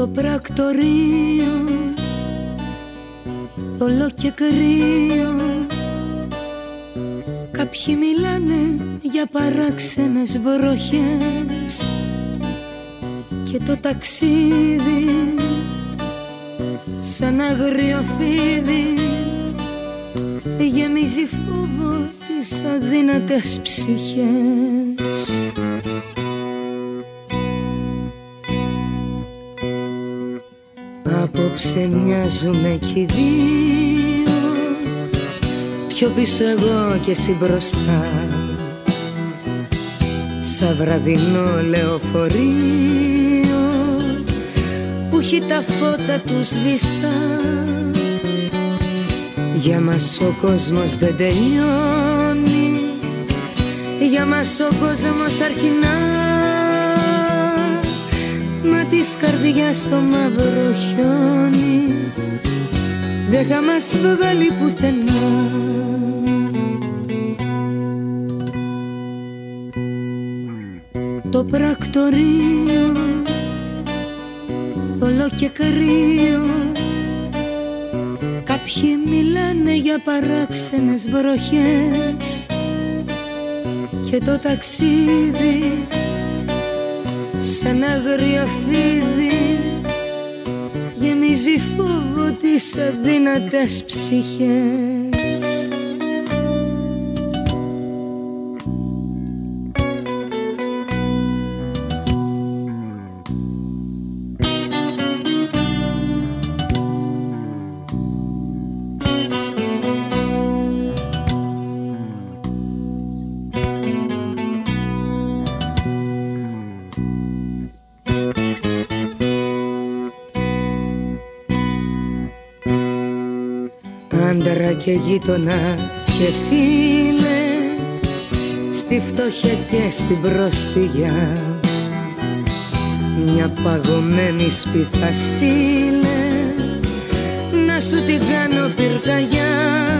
Το πρακτορείο θολό και κρύο, κάποιοι μιλάνε για παράξενες βροχές και το ταξίδι σαν άγριο φίδι γεμίζει φόβο τις αδύνατες ψυχές. Απόψε μοιάζουμε κι οι δύο, πιο πίσω εγώ και εσύ μπροστά, σαν βραδινό λεωφορείο που έχει τα φώτα του σβηστά. Για μας ο κόσμος δεν τελειώνει, για μας ο κόσμος αρχινά, μα της καρδιάς το μαύρο χιόνι δεν θα μας βγάλει πουθενά. Το πρακτορείο θολό και κρύο, κάποιοι μιλάνε για παράξενες βροχές και το ταξίδι σαν άγριο φίδι γεμίζει φόβο τις αδύνατες ψυχές. Άντρα και γείτονα και φίλε, στη φτώχεια και στην πρόσφυγιά, μια παγωμένη σπίθα στείλε να σου την κάνω πυρκαγιά.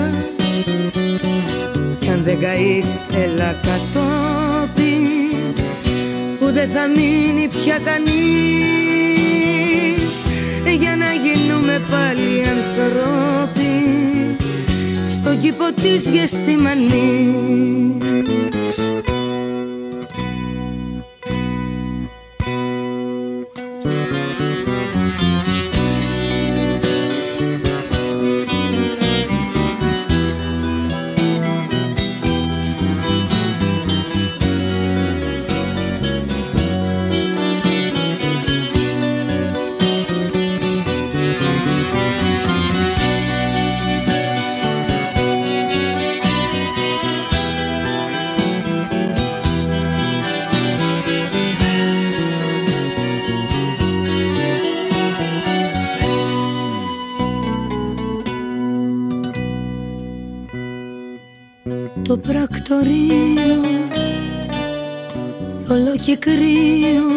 Κι αν δεν καείς έλα κατόπιν, που δεν θα μείνει πια κανείς, για να γίνουμε πάλι ανθρώποι στον κήπο της Γεστημανής. Το πρακτορείο θολό και κρύο,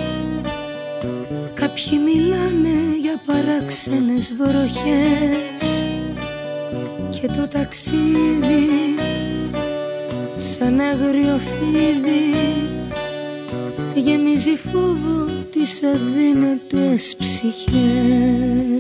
κάποιοι μιλάνε για παράξενες βροχές και το ταξίδι σαν άγριο φίδι γεμίζει φόβο τις αδύνατες ψυχές.